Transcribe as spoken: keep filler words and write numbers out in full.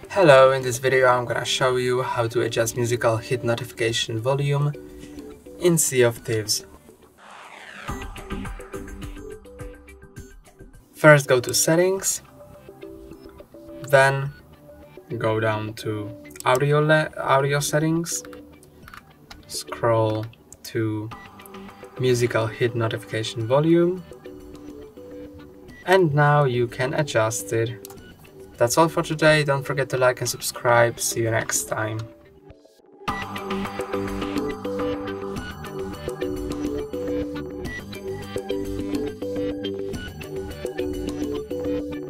Hello, in this video I'm gonna show you how to adjust musical hit notification volume in Sea of Thieves. First go to settings, then go down to audio, audio settings, scroll to musical hit notification volume, and now you can adjust it. That's all for today. Don't forget to like and subscribe. See you next time.